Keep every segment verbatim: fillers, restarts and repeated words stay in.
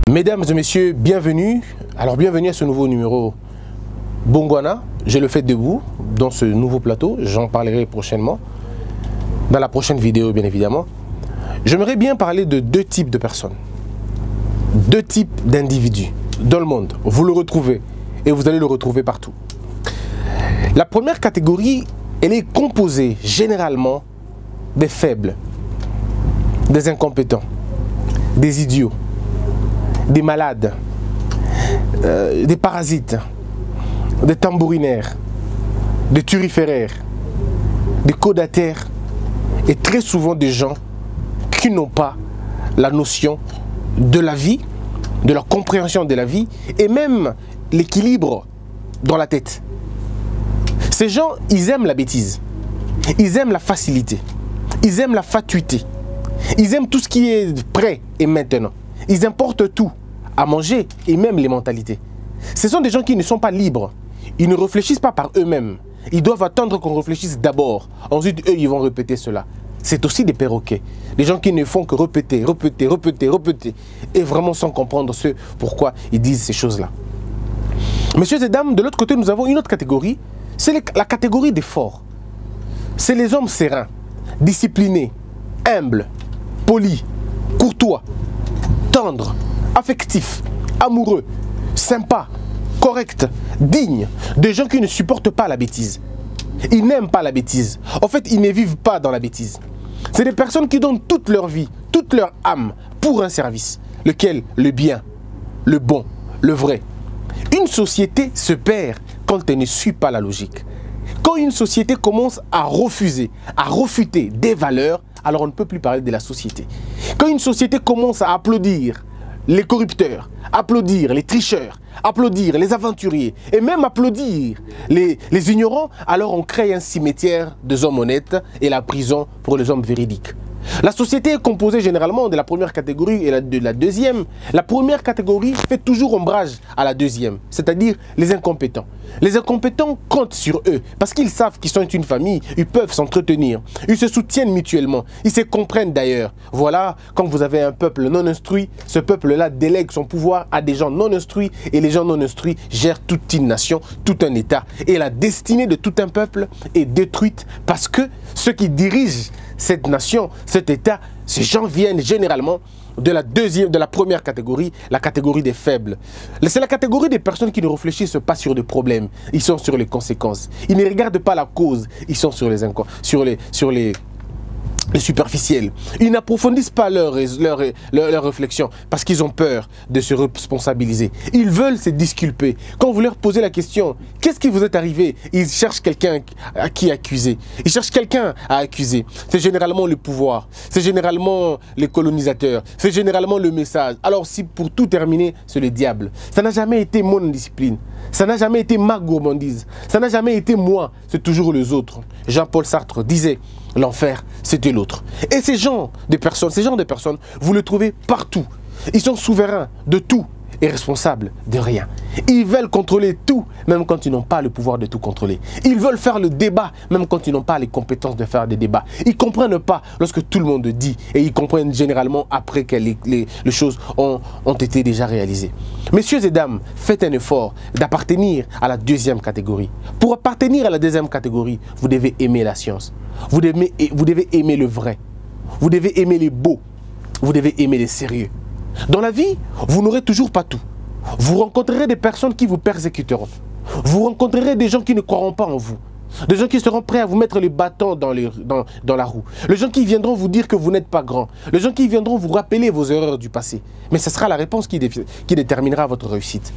Mesdames et messieurs, bienvenue. Alors bienvenue à ce nouveau numéro Bongwana. Je le fais debout dans ce nouveau plateau. J'en parlerai prochainement, dans la prochaine vidéo bien évidemment. J'aimerais bien parler de deux types de personnes, deux types d'individus dans le monde. Vous le retrouvez et vous allez le retrouver partout. La première catégorie, elle est composée généralement des faibles, des incompétents, des idiots, des malades, euh, des parasites, des tambourinaires, des turiféraires, des codataires et très souvent des gens qui n'ont pas la notion de la vie, de leur compréhension de la vie et même l'équilibre dans la tête. Ces gens, ils aiment la bêtise, ils aiment la facilité, ils aiment la fatuité, ils aiment tout ce qui est prêt et maintenant. Ils importent tout, à manger et même les mentalités. Ce sont des gens qui ne sont pas libres. Ils ne réfléchissent pas par eux-mêmes. Ils doivent attendre qu'on réfléchisse d'abord. Ensuite, eux, ils vont répéter cela. C'est aussi des perroquets. Des gens qui ne font que répéter, répéter, répéter, répéter. Et vraiment sans comprendre ce pourquoi ils disent ces choses-là. Messieurs et dames, de l'autre côté, nous avons une autre catégorie. C'est la catégorie des forts. C'est les hommes sereins, disciplinés, humbles, polis, courtois, tendres, affectifs, amoureux, sympas, corrects, dignes, des gens qui ne supportent pas la bêtise. Ils n'aiment pas la bêtise. En fait, ils ne vivent pas dans la bêtise. C'est des personnes qui donnent toute leur vie, toute leur âme pour un service, lequel le bien, le bon, le vrai. Une société se perd quand elle ne suit pas la logique. Quand une société commence à refuser, à refuter des valeurs, alors on ne peut plus parler de la société. Quand une société commence à applaudir les corrupteurs, applaudir les tricheurs, applaudir les aventuriers et même applaudir les, les ignorants, alors on crée un cimetière des hommes honnêtes et la prison pour les hommes véridiques. La société est composée généralement de la première catégorie et de la deuxième. La première catégorie fait toujours ombrage à la deuxième, c'est-à-dire les incompétents. Les incompétents comptent sur eux parce qu'ils savent qu'ils sont une famille, ils peuvent s'entretenir, ils se soutiennent mutuellement, ils se comprennent d'ailleurs. Voilà, quand vous avez un peuple non instruit, ce peuple-là délègue son pouvoir à des gens non instruits et les gens non instruits gèrent toute une nation, tout un État. Et la destinée de tout un peuple est détruite parce que ceux qui dirigent cette nation, cet État, ces gens viennent généralement de la deuxième, de la première catégorie, la catégorie des faibles. C'est la catégorie des personnes qui ne réfléchissent pas sur des problèmes, ils sont sur les conséquences. Ils ne regardent pas la cause, ils sont sur les sur les sur les les superficiels. Ils n'approfondissent pas leur, leur, leur, leur réflexion parce qu'ils ont peur de se responsabiliser. Ils veulent se disculper. Quand vous leur posez la question, qu'est-ce qui vous est arrivé? Ils cherchent quelqu'un à qui accuser. Ils cherchent quelqu'un à accuser. C'est généralement le pouvoir. C'est généralement les colonisateurs. C'est généralement le message. Alors si pour tout terminer, c'est le diable. Ça n'a jamais été mon discipline. Ça n'a jamais été ma gourmandise. Ça n'a jamais été moi. C'est toujours les autres. Jean-Paul Sartre disait, l'enfer, c'était l'autre. Et ces gens de personnes, ces gens de personnes, vous les trouvez partout. Ils sont souverains de tout et responsables de rien. Ils veulent contrôler tout, même quand ils n'ont pas le pouvoir de tout contrôler. Ils veulent faire le débat, même quand ils n'ont pas les compétences de faire des débats. Ils ne comprennent pas lorsque tout le monde dit. Et ils comprennent généralement après que les, les, les choses ont, ont été déjà réalisées. Messieurs et dames, faites un effort d'appartenir à la deuxième catégorie. Pour appartenir à la deuxième catégorie, vous devez aimer la science. Vous devez, vous devez aimer le vrai. Vous devez aimer les beaux. Vous devez aimer les sérieux. Dans la vie, vous n'aurez toujours pas tout. Vous rencontrerez des personnes qui vous persécuteront. Vous rencontrerez des gens qui ne croiront pas en vous. Des gens qui seront prêts à vous mettre les bâtons dans, les, dans, dans la roue. Les gens qui viendront vous dire que vous n'êtes pas grand. Les gens qui viendront vous rappeler vos erreurs du passé. Mais ce sera la réponse qui, dé, qui déterminera votre réussite.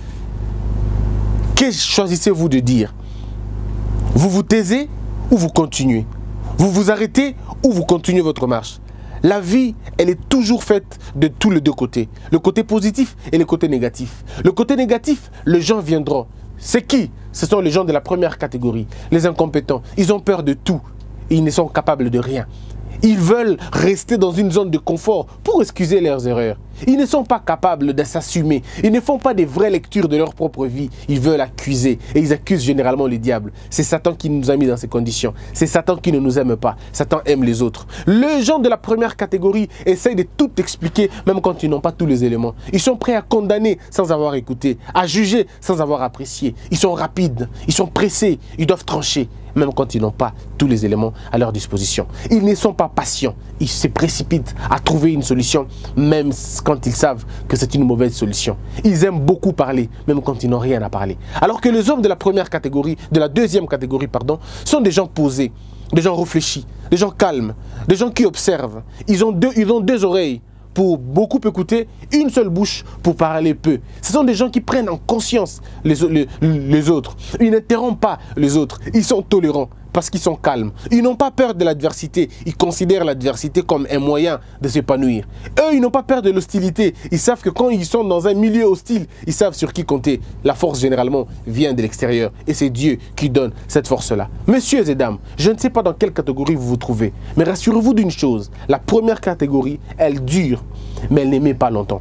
Que choisissez-vous de dire? Vous vous taisez ou vous continuez? Vous vous arrêtez ou vous continuez votre marche? La vie, elle est toujours faite de tous les deux côtés. Le côté positif et le côté négatif. Le côté négatif, les gens viendront. C'est qui? Ce sont les gens de la première catégorie. Les incompétents. Ils ont peur de tout. Ils ne sont capables de rien. Ils veulent rester dans une zone de confort pour excuser leurs erreurs. Ils ne sont pas capables de s'assumer. Ils ne font pas des vraies lectures de leur propre vie. Ils veulent accuser. Et ils accusent généralement le diable. C'est Satan qui nous a mis dans ces conditions. C'est Satan qui ne nous aime pas. Satan aime les autres. Les gens de la première catégorie essayent de tout expliquer, même quand ils n'ont pas tous les éléments. Ils sont prêts à condamner sans avoir écouté, à juger sans avoir apprécié. Ils sont rapides, ils sont pressés, ils doivent trancher, même quand ils n'ont pas tous les éléments à leur disposition. Ils ne sont pas patients, ils se précipitent à trouver une solution, même quand ils savent que c'est une mauvaise solution. Ils aiment beaucoup parler, même quand ils n'ont rien à parler. Alors que les hommes de la première catégorie, de la deuxième catégorie, pardon, sont des gens posés, des gens réfléchis, des gens calmes, des gens qui observent. Ils ont deux, ils ont deux oreilles pour beaucoup écouter, une seule bouche pour parler peu. Ce sont des gens qui prennent en conscience les, les, les autres. Ils n'interrompent pas les autres. Ils sont tolérants parce qu'ils sont calmes. Ils n'ont pas peur de l'adversité. Ils considèrent l'adversité comme un moyen de s'épanouir. Eux, ils n'ont pas peur de l'hostilité. Ils savent que quand ils sont dans un milieu hostile, ils savent sur qui compter. La force, généralement, vient de l'extérieur. Et c'est Dieu qui donne cette force-là. Messieurs et dames, je ne sais pas dans quelle catégorie vous vous trouvez. Mais rassurez-vous d'une chose. La première catégorie, elle dure, mais elle n'aimait pas longtemps.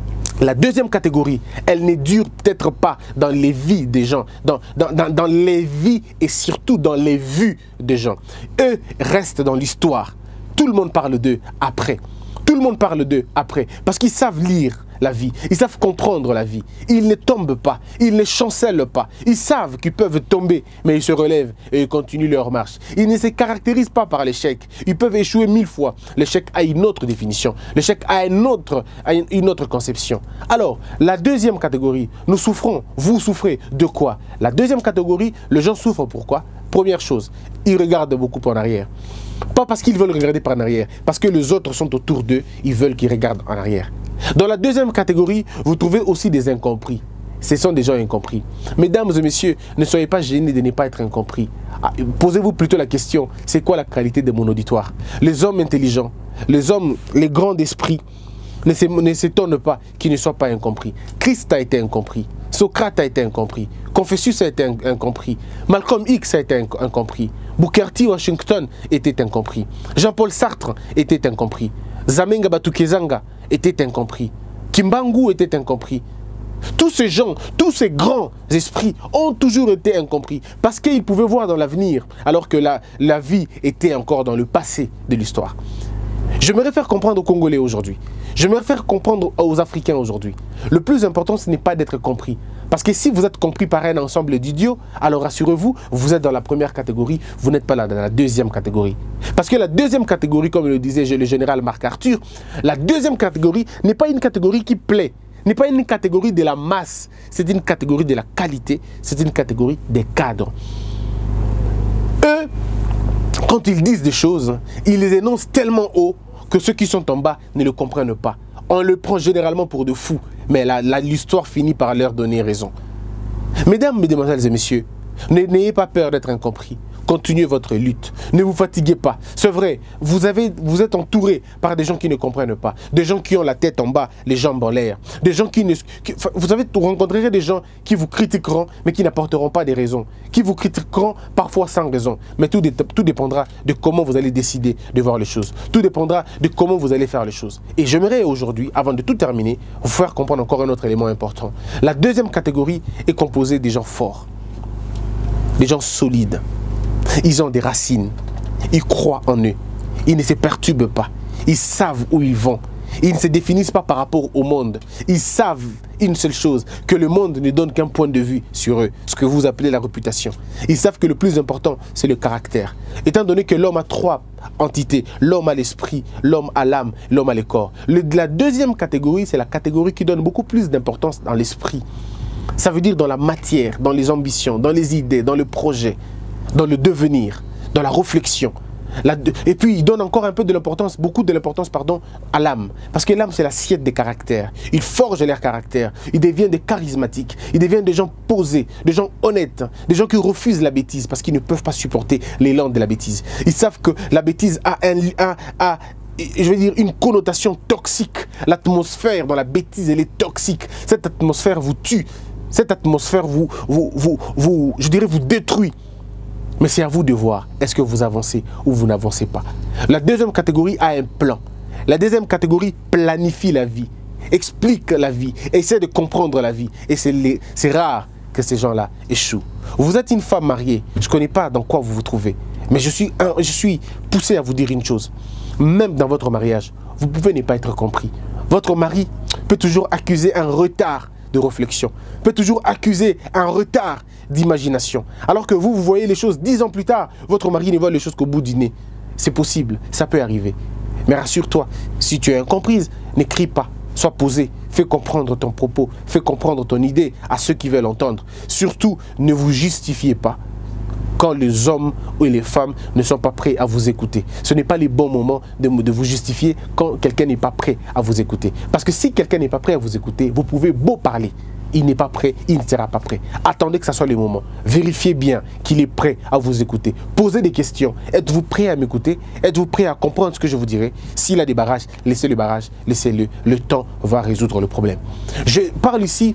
La deuxième catégorie, elle ne dure peut-être pas dans les vies des gens, dans, dans, dans, dans les vies et surtout dans les vues des gens. Eux restent dans l'histoire. Tout le monde parle d'eux après. Tout le monde parle d'eux après. Parce qu'ils savent lire la vie. Ils savent comprendre la vie. Ils ne tombent pas. Ils ne chancellent pas. Ils savent qu'ils peuvent tomber, mais ils se relèvent et ils continuent leur marche. Ils ne se caractérisent pas par l'échec. Ils peuvent échouer mille fois. L'échec a une autre définition. L'échec a une autre, a une autre conception. Alors, la deuxième catégorie, nous souffrons. Vous souffrez de quoi? La deuxième catégorie, les gens souffrent pourquoi? Première chose, ils regardent beaucoup en arrière. Pas parce qu'ils veulent regarder par en arrière, parce que les autres sont autour d'eux, ils veulent qu'ils regardent en arrière. Dans la deuxième catégorie, vous trouvez aussi des incompris. Ce sont des gens incompris. Mesdames et messieurs, ne soyez pas gênés de ne pas être incompris. Posez-vous plutôt la question, c'est quoi la qualité de mon auditoire? Les hommes intelligents, les hommes, les grands d'esprit, ne s'étonnent pas qu'ils ne soient pas incompris. Christ a été incompris. Socrate a été incompris. Confucius a été incompris. Malcolm X a été incompris. Booker T. Washington était incompris. Jean-Paul Sartre était incompris. Zamenga Batukezanga était incompris. Kimbangu était incompris. Tous ces gens, tous ces grands esprits ont toujours été incompris parce qu'ils pouvaient voir dans l'avenir alors que la, la vie était encore dans le passé de l'histoire. J'aimerais faire comprendre aux Congolais aujourd'hui. J'aimerais faire comprendre aux Africains aujourd'hui. Le plus important, ce n'est pas d'être compris. Parce que si vous êtes compris par un ensemble d'idiots, alors rassurez-vous, vous êtes dans la première catégorie, vous n'êtes pas là dans la deuxième catégorie. Parce que la deuxième catégorie, comme le disait le général Marc Arthur, la deuxième catégorie n'est pas une catégorie qui plaît, n'est pas une catégorie de la masse, c'est une catégorie de la qualité, c'est une catégorie des cadres. Eux, quand ils disent des choses, ils les énoncent tellement haut que ceux qui sont en bas ne le comprennent pas. On le prend généralement pour de fous, mais l'histoire finit par leur donner raison. Mesdames, mesdemoiselles et messieurs, n'ayez pas peur d'être incompris. Continuez votre lutte. Ne vous fatiguez pas. C'est vrai, vous, avez, vous êtes entouré par des gens qui ne comprennent pas. Des gens qui ont la tête en bas, les jambes en l'air. Des gens qui ne... Qui, vous avez rencontré des gens qui vous critiqueront, mais qui n'apporteront pas des raisons. Qui vous critiqueront parfois sans raison. Mais tout, tout dépendra de comment vous allez décider de voir les choses. Tout dépendra de comment vous allez faire les choses. Et j'aimerais aujourd'hui, avant de tout terminer, vous faire comprendre encore un autre élément important. La deuxième catégorie est composée des gens forts. Des gens solides. Ils ont des racines, ils croient en eux, ils ne se perturbent pas, ils savent où ils vont, ils ne se définissent pas par rapport au monde, ils savent une seule chose, que le monde ne donne qu'un point de vue sur eux, ce que vous appelez la réputation. Ils savent que le plus important, c'est le caractère. Étant donné que l'homme a trois entités, l'homme a l'esprit, l'homme a l'âme, l'homme a le corps. Le, la deuxième catégorie, c'est la catégorie qui donne beaucoup plus d'importance dans l'esprit. Ça veut dire dans la matière, dans les ambitions, dans les idées, dans le projet, dans le devenir, dans la réflexion. La, et puis, il donne encore un peu de l'importance, beaucoup de l'importance, pardon, à l'âme. Parce que l'âme, c'est l'assiette des caractères. Ils forgent leur caractère. Ils deviennent des charismatiques. Ils deviennent des gens posés, des gens honnêtes, des gens qui refusent la bêtise parce qu'ils ne peuvent pas supporter l'élan de la bêtise. Ils savent que la bêtise a, un, a, a je veux dire, une connotation toxique. L'atmosphère dans la bêtise, elle est toxique. Cette atmosphère vous tue. Cette atmosphère vous, vous, vous, vous je dirais, vous détruit. Mais c'est à vous de voir, est-ce que vous avancez ou vous n'avancez pas. La deuxième catégorie a un plan. La deuxième catégorie planifie la vie. expliquent la vie, essaient de comprendre la vie. Et c'est rare que ces gens-là échouent. Vous êtes une femme mariée, je ne connais pas dans quoi vous vous trouvez, mais je suis, je suis poussé à vous dire une chose. Même dans votre mariage, vous pouvez ne pas être compris. Votre mari peut toujours accuser un retard de réflexion, peut toujours accuser un retard d'imagination. Alors que vous, vous voyez les choses dix ans plus tard, votre mari ne voit les choses qu'au bout du nez. C'est possible, ça peut arriver. Mais rassure-toi, si tu es incomprise, n'écris pas. Sois posé, fais comprendre ton propos, fais comprendre ton idée à ceux qui veulent entendre. Surtout, ne vous justifiez pas quand les hommes ou les femmes ne sont pas prêts à vous écouter. Ce n'est pas le bon moment de, de vous justifier quand quelqu'un n'est pas prêt à vous écouter. Parce que si quelqu'un n'est pas prêt à vous écouter, vous pouvez beau parler. Il n'est pas prêt, il ne sera pas prêt. Attendez que ce soit le moment. Vérifiez bien qu'il est prêt à vous écouter. Posez des questions. Êtes-vous prêt à m'écouter? Êtes-vous prêt à comprendre ce que je vous dirai? S'il a des barrages, laissez le barrage, laissez-le. Le temps va résoudre le problème. Je parle ici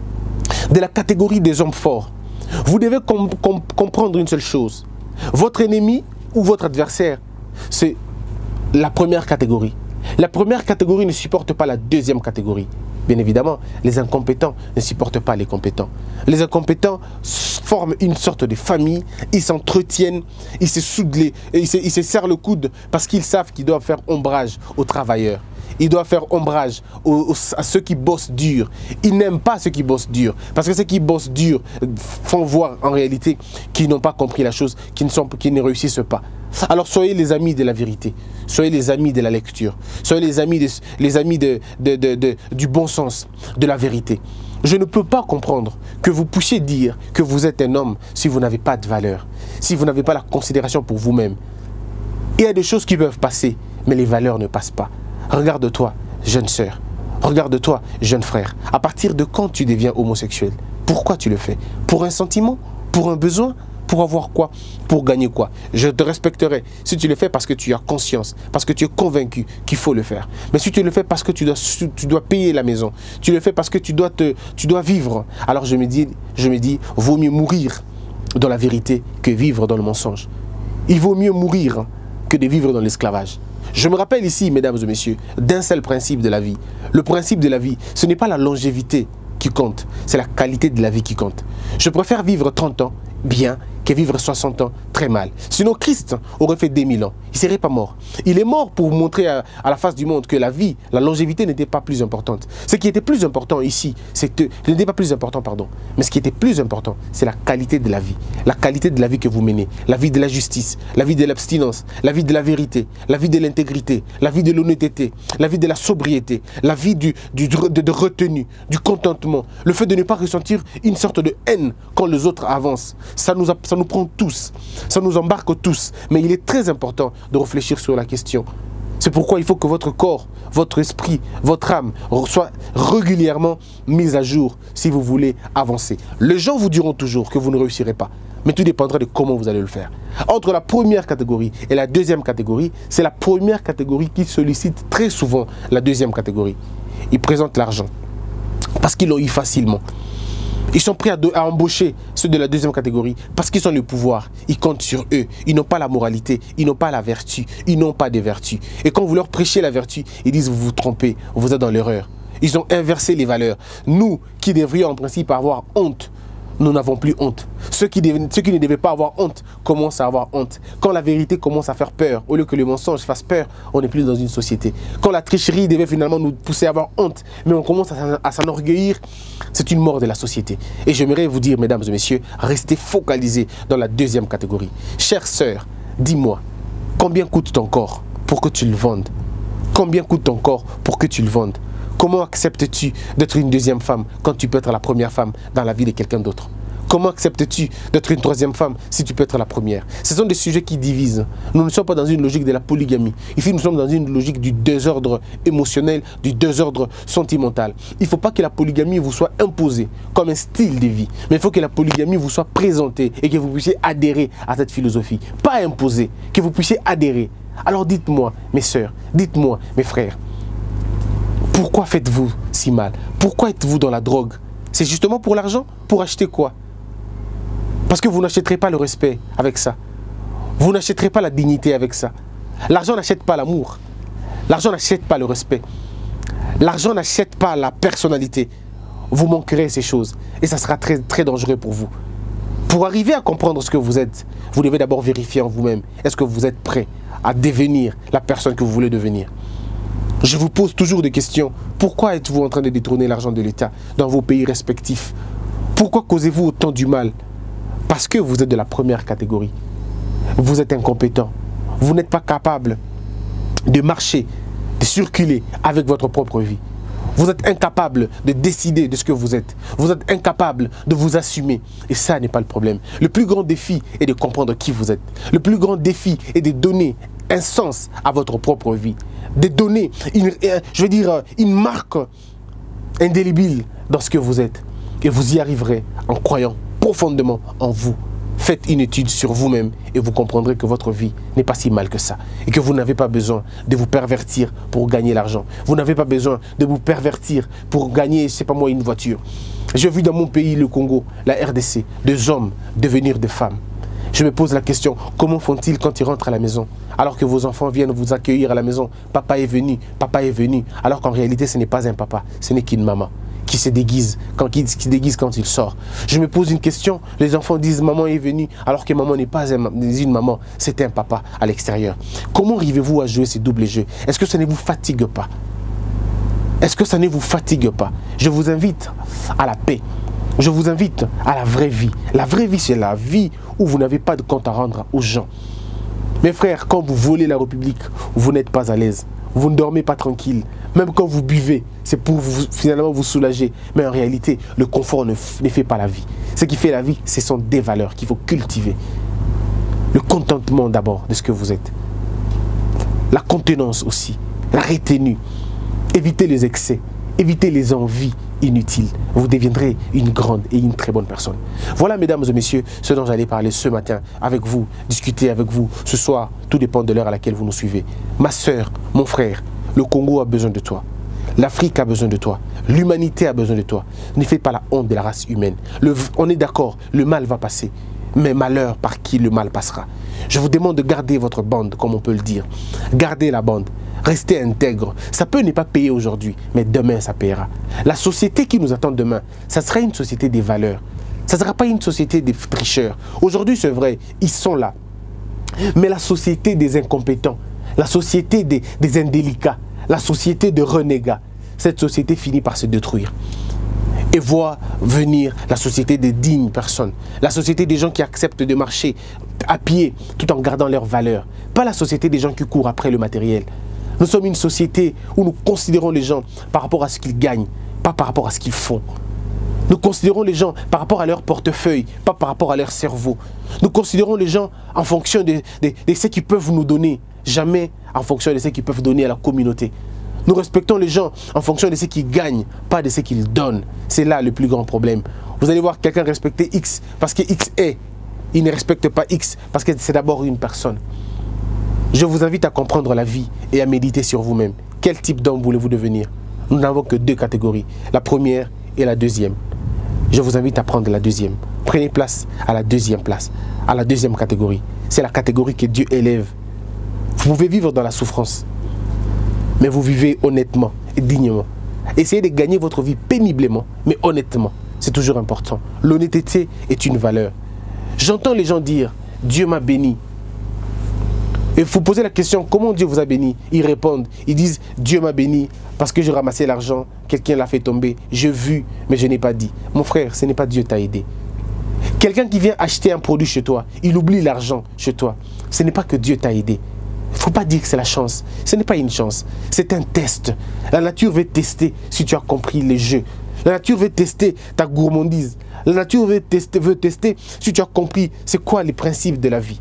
de la catégorie des hommes forts. Vous devez com com comprendre une seule chose. Votre ennemi ou votre adversaire, c'est la première catégorie. La première catégorie ne supporte pas la deuxième catégorie. Bien évidemment, les incompétents ne supportent pas les compétents. Les incompétents forment une sorte de famille, ils s'entretiennent, ils se soudent, les, ils, se, ils se serrent le coude parce qu'ils savent qu'ils doivent faire ombrage aux travailleurs. Ils doivent faire ombrage aux, aux, à ceux qui bossent dur. Ils n'aiment pas ceux qui bossent dur. Parce que ceux qui bossent dur font voir en réalité qu'ils n'ont pas compris la chose, qu'ils ne, sont, qu'ils ne réussissent pas. Alors soyez les amis de la vérité, soyez les amis de la lecture, soyez les amis, de, les amis de, de, de, de, du bon sens, de la vérité. Je ne peux pas comprendre que vous puissiez dire que vous êtes un homme si vous n'avez pas de valeur, si vous n'avez pas la considération pour vous-même. Il y a des choses qui peuvent passer, mais les valeurs ne passent pas. Regarde-toi, jeune sœur, regarde-toi, jeune frère. À partir de quand tu deviens homosexuel? Pourquoi tu le fais? Pour un sentiment? Pour un besoin? Pour avoir quoi? Pour gagner quoi? Je te respecterai si tu le fais parce que tu as conscience, parce que tu es convaincu qu'il faut le faire. Mais si tu le fais parce que tu dois, tu dois payer la maison, tu le fais parce que tu dois, te, tu dois vivre, alors je me dis, je me dis, vaut mieux mourir dans la vérité que vivre dans le mensonge. Il vaut mieux mourir que de vivre dans l'esclavage. Je me rappelle ici, mesdames et messieurs, d'un seul principe de la vie. Le principe de la vie, ce n'est pas la longévité qui compte, c'est la qualité de la vie qui compte. Je préfère vivre trente ans bien que vivre soixante ans très mal. Sinon, Christ aurait fait des mille ans. Il ne serait pas mort. Il est mort pour montrer à, à la face du monde que la vie, la longévité n'était pas plus importante. Ce qui était plus important ici, c'est n'était pas plus important, pardon. Mais ce qui était plus important, c'est la qualité de la vie. La qualité de la vie que vous menez. La vie de la justice, la vie de l'abstinence, la vie de la vérité, la vie de l'intégrité, la vie de l'honnêteté, la vie de la sobriété, la vie du, du, de, de retenue, du contentement. Le fait de ne pas ressentir une sorte de haine quand les autres avancent. Ça nous, a, ça nous prend tous, ça nous embarque tous. Mais il est très important de réfléchir sur la question. C'est pourquoi il faut que votre corps, votre esprit, votre âme soient régulièrement mis à jour si vous voulez avancer. Les gens vous diront toujours que vous ne réussirez pas. Mais tout dépendra de comment vous allez le faire. Entre la première catégorie et la deuxième catégorie, c'est la première catégorie qui sollicite très souvent la deuxième catégorie. Ils présentent l'argent parce qu'ils l'ont eu facilement. Ils sont prêts à, à embaucher ceux de la deuxième catégorie parce qu'ils ont le pouvoir. Ils comptent sur eux. Ils n'ont pas la moralité. Ils n'ont pas la vertu. Ils n'ont pas de vertu. Et quand vous leur prêchez la vertu, ils disent vous vous trompez, vous êtes dans l'erreur. Ils ont inversé les valeurs. Nous qui devrions en principe avoir honte, nous n'avons plus honte. Ceux qui, devaient, ceux qui ne devaient pas avoir honte commencent à avoir honte. Quand la vérité commence à faire peur, au lieu que le mensonge fasse peur, on n'est plus dans une société. Quand la tricherie devait finalement nous pousser à avoir honte, mais on commence à, à s'enorgueillir, c'est une mort de la société. Et j'aimerais vous dire, mesdames et messieurs, restez focalisés dans la deuxième catégorie. Chère sœur, dis-moi, combien coûte ton corps pour que tu le vendes? Combien coûte ton corps pour que tu le vendes? Comment acceptes-tu d'être une deuxième femme quand tu peux être la première femme dans la vie de quelqu'un d'autre? Comment acceptes-tu d'être une troisième femme si tu peux être la première? Ce sont des sujets qui divisent. Nous ne sommes pas dans une logique de la polygamie. Ici, nous sommes dans une logique du désordre émotionnel, du désordre sentimental. Il ne faut pas que la polygamie vous soit imposée comme un style de vie. Mais il faut que la polygamie vous soit présentée et que vous puissiez adhérer à cette philosophie. Pas imposée, que vous puissiez adhérer. Alors dites-moi, mes sœurs, dites-moi, mes frères, pourquoi faites-vous si mal? Pourquoi êtes-vous dans la drogue? C'est justement pour l'argent? Pour acheter quoi? Parce que vous n'achèterez pas le respect avec ça. Vous n'achèterez pas la dignité avec ça. L'argent n'achète pas l'amour. L'argent n'achète pas le respect. L'argent n'achète pas la personnalité. Vous manquerez ces choses et ça sera très, très dangereux pour vous. Pour arriver à comprendre ce que vous êtes, vous devez d'abord vérifier en vous-même. Est-ce que vous êtes prêt à devenir la personne que vous voulez devenir? Je vous pose toujours des questions. Pourquoi êtes-vous en train de détourner l'argent de l'État dans vos pays respectifs? Pourquoi causez-vous autant du mal? Parce que vous êtes de la première catégorie. Vous êtes incompétent. Vous n'êtes pas capable de marcher, de circuler avec votre propre vie. Vous êtes incapable de décider de ce que vous êtes. Vous êtes incapable de vous assumer. Et ça n'est pas le problème. Le plus grand défi est de comprendre qui vous êtes. Le plus grand défi est de donner un sens à votre propre vie. De donner, une, je veux dire, une marque indélébile dans ce que vous êtes. Et vous y arriverez en croyant profondément en vous. Faites une étude sur vous-même et vous comprendrez que votre vie n'est pas si mal que ça. Et que vous n'avez pas besoin de vous pervertir pour gagner l'argent. Vous n'avez pas besoin de vous pervertir pour gagner, je ne sais pas moi, une voiture. J'ai vu dans mon pays, le Congo, la R D C, des hommes devenir des femmes. Je me pose la question, comment font-ils quand ils rentrent à la maison? Alors que vos enfants viennent vous accueillir à la maison, papa est venu, papa est venu. Alors qu'en réalité, ce n'est pas un papa, ce n'est qu'une maman qui se déguise quand, qui, qui déguise quand il sort. Je me pose une question, les enfants disent maman est venue, alors que maman n'est pas un, une maman, c'est un papa à l'extérieur. Comment arrivez-vous à jouer ces doubles jeux? Est-ce que ça ne vous fatigue pas? Est-ce que ça ne vous fatigue pas? Je vous invite à la paix. Je vous invite à la vraie vie. La vraie vie, c'est la vie où vous n'avez pas de compte à rendre aux gens. Mes frères, quand vous volez la République, vous n'êtes pas à l'aise. Vous ne dormez pas tranquille. Même quand vous buvez, c'est pour vous, finalement vous soulager. Mais en réalité, le confort ne, ne fait pas la vie. Ce qui fait la vie, ce sont des valeurs qu'il faut cultiver. Le contentement d'abord de ce que vous êtes. La contenance aussi. La retenue. Évitez les excès. Évitez les envies inutiles. Vous deviendrez une grande et une très bonne personne. Voilà, mesdames et messieurs, ce dont j'allais parler ce matin avec vous, discuter avec vous ce soir. Tout dépend de l'heure à laquelle vous nous suivez. Ma soeur, mon frère, le Congo a besoin de toi. L'Afrique a besoin de toi. L'humanité a besoin de toi. Ne fais pas la honte de la race humaine. Le, on est d'accord, le mal va passer. Mais malheur par qui le mal passera. Je vous demande de garder votre bande, comme on peut le dire. Gardez la bande. Restez intègre. Ça peut ne pas payer aujourd'hui, mais demain ça payera. La société qui nous attend demain, ça sera une société des valeurs. Ça ne sera pas une société des tricheurs. Aujourd'hui, c'est vrai, ils sont là. Mais la société des incompétents, la société des, des indélicats, la société des renégats, cette société finit par se détruire. Et voit venir la société des dignes personnes. La société des gens qui acceptent de marcher à pied tout en gardant leurs valeurs. Pas la société des gens qui courent après le matériel. Nous sommes une société où nous considérons les gens par rapport à ce qu'ils gagnent, pas par rapport à ce qu'ils font. Nous considérons les gens par rapport à leur portefeuille, pas par rapport à leur cerveau. Nous considérons les gens en fonction de, de, de ce qu'ils peuvent nous donner, jamais en fonction de ce qu'ils peuvent donner à la communauté. Nous respectons les gens en fonction de ce qu'ils gagnent, pas de ce qu'ils donnent. C'est là le plus grand problème. Vous allez voir quelqu'un respecter X parce que X est. Il ne respecte pas X parce que c'est d'abord une personne. Je vous invite à comprendre la vie et à méditer sur vous-même. Quel type d'homme voulez-vous devenir? Nous n'avons que deux catégories, la première et la deuxième. Je vous invite à prendre la deuxième. Prenez place à la deuxième place, à la deuxième catégorie. C'est la catégorie que Dieu élève. Vous pouvez vivre dans la souffrance, mais vous vivez honnêtement et dignement. Essayez de gagner votre vie péniblement, mais honnêtement. C'est toujours important. L'honnêteté est une valeur. J'entends les gens dire, Dieu m'a béni. Et vous posez la question, comment Dieu vous a béni? Ils répondent, ils disent, Dieu m'a béni parce que j'ai ramassé l'argent, quelqu'un l'a fait tomber, j'ai vu, mais je n'ai pas dit. Mon frère, ce n'est pas Dieu qui t'a aidé. Quelqu'un qui vient acheter un produit chez toi, il oublie l'argent chez toi. Ce n'est pas que Dieu t'a aidé. Il ne faut pas dire que c'est la chance. Ce n'est pas une chance, c'est un test. La nature veut tester si tu as compris les jeux. La nature veut tester ta gourmandise. La nature veut tester, veut tester si tu as compris c'est quoi les principes de la vie.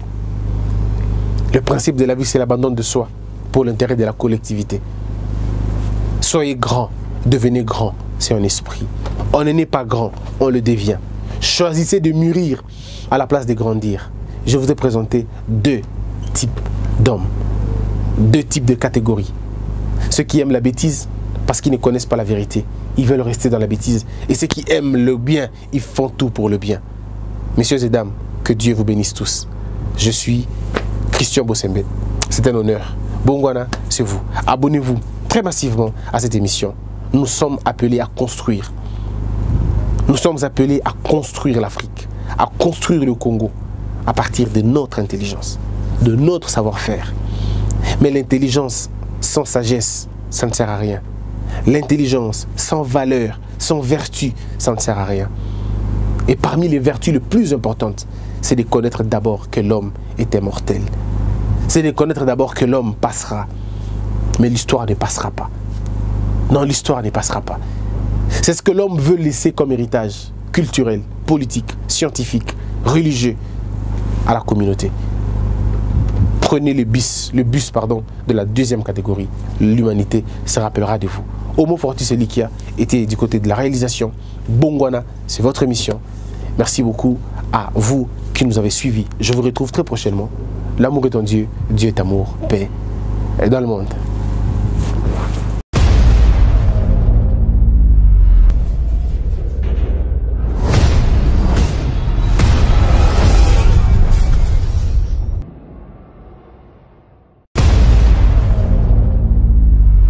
Le principe de la vie, c'est l'abandon de soi pour l'intérêt de la collectivité. Soyez grand, devenez grand, c'est un esprit. On n'est pas grand, on le devient. Choisissez de mûrir à la place de grandir. Je vous ai présenté deux types d'hommes, deux types de catégories. Ceux qui aiment la bêtise parce qu'ils ne connaissent pas la vérité. Ils veulent rester dans la bêtise. Et ceux qui aiment le bien, ils font tout pour le bien. Messieurs et dames, que Dieu vous bénisse tous. Je suis Christian Bossembe. C'est un honneur. Bongwana, c'est vous. Abonnez-vous. très massivement à cette émission. Nous sommes appelés à construire. Nous sommes appelés à construire l'Afrique, à construire le Congo à partir de notre intelligence, de notre savoir-faire. Mais l'intelligence sans sagesse, ça ne sert à rien. L'intelligence sans valeur, sans vertu, ça ne sert à rien. Et parmi les vertus les plus importantes, c'est de connaître d'abord que l'homme était mortel. C'est de connaître d'abord que l'homme passera. Mais l'histoire ne passera pas. Non, l'histoire ne passera pas. C'est ce que l'homme veut laisser comme héritage culturel, politique, scientifique, religieux à la communauté. Prenez le bus, le bus pardon, de la deuxième catégorie. L'humanité se rappellera de vous. Homo Fortis Elikia était du côté de la réalisation. Bongwana, c'est votre émission. Merci beaucoup à vous qui nous avez suivis. Je vous retrouve très prochainement. L'amour est en Dieu, Dieu est amour, paix est dans le monde.